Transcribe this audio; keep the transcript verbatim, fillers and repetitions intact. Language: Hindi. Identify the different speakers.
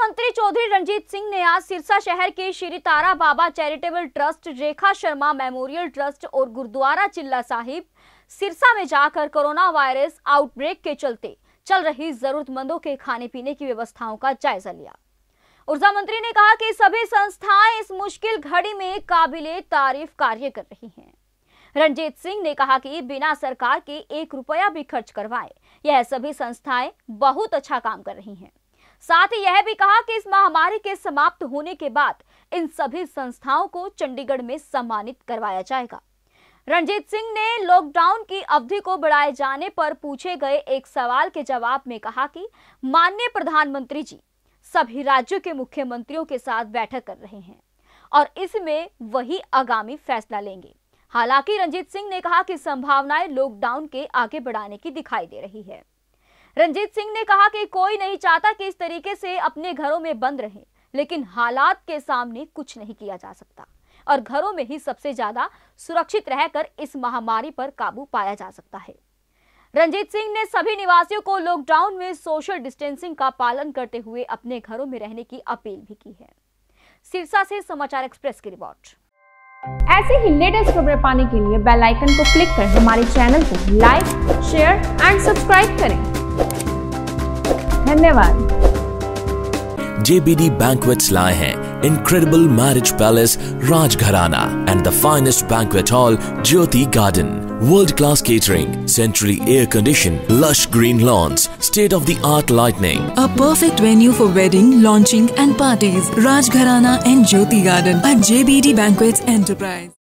Speaker 1: मंत्री चौधरी रणजीत सिंह ने आज सिरसा शहर के Shri Tara Baba charitable trust, Rekha Sharma memorial trust और गुरुद्वारा चिल्ला साहिब सिरसा में जाकर कोरोना वायरस आउटब्रेक के चलते चल रही जरूरतमंदों के खाने पीने की व्यवस्थाओं का जायजा लिया। ऊर्जा मंत्री ने कहा कि सभी संस्थाएं इस मुश्किल घड़ी में काबिले तारीफ कार्य कर रही हैं। रणजीत सिंह ने कहा कि बिना सरकार के एक रुपया भी खर्च करवाए यह सभी संस्थाएं बहुत अच्छा काम कर रही हैं। साथ ही यह भी कहा कि इस महामारी के समाप्त होने के बाद इन सभी संस्थाओं को चंडीगढ़ में सम्मानित करवाया जाएगा। रणजीत सिंह ने लॉकडाउन की अवधि को बढ़ाए जाने पर पूछे गए एक सवाल के जवाब में कहा कि माननीय प्रधानमंत्री जी सभी राज्यों के मुख्यमंत्रियों के साथ बैठक कर रहे हैं और इसमें वही आगामी फैसला लेंगे। हालांकि रणजीत सिंह ने कहा कि संभावनाएं लॉकडाउन के आगे बढ़ाने की दिखाई दे रही है। रणजीत सिंह ने कहा कि कोई नहीं चाहता कि इस तरीके से अपने घरों में बंद रहें, लेकिन हालात के सामने कुछ नहीं किया जा सकता और घरों में ही सबसे ज्यादा सुरक्षित रहकर इस महामारी पर काबू पाया जा सकता है। रणजीत सिंह ने सभी निवासियों को लॉकडाउन में सोशल डिस्टेंसिंग का पालन करते हुए अपने घरों में रहने की अपील भी की है। सिरसा से समाचार एक्सप्रेस की रिपोर्ट।
Speaker 2: ऐसे ही लेटेस्ट खबरें पाने के लिए बेल आइकन को क्लिक कर हमारे चैनल को लाइक, शेयर एंड सब्सक्राइब करें। धन्यवाद।
Speaker 3: J B D Banquets लाए हैं Incredible Marriage Palace Rajgharana and the finest banquet hall Jyoti Garden. World-class catering, centrally air-conditioned, lush green lawns, state-of-the-art lighting.
Speaker 4: A perfect venue for wedding, launching and parties. Rajgharana and Jyoti Garden at J B D Banquets Enterprise.